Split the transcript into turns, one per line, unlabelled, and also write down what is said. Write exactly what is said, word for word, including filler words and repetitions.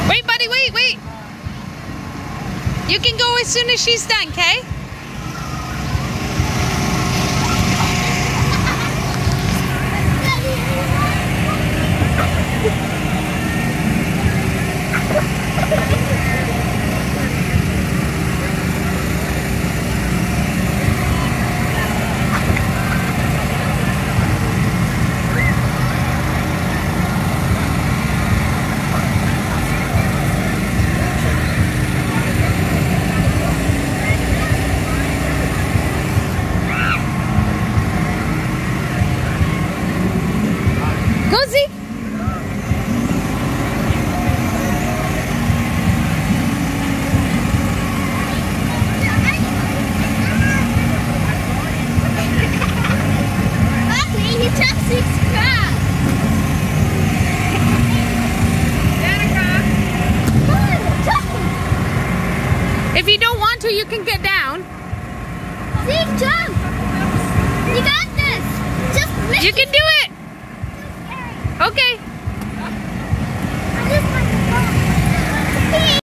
Wait, buddy, wait, wait. You can go as soon as she's done, okay? Go, Zeke!
Okay, he took six crabs.
If you don't want to, you can get down.
Zeke, jump! You got this! Just
You can do it! Okay.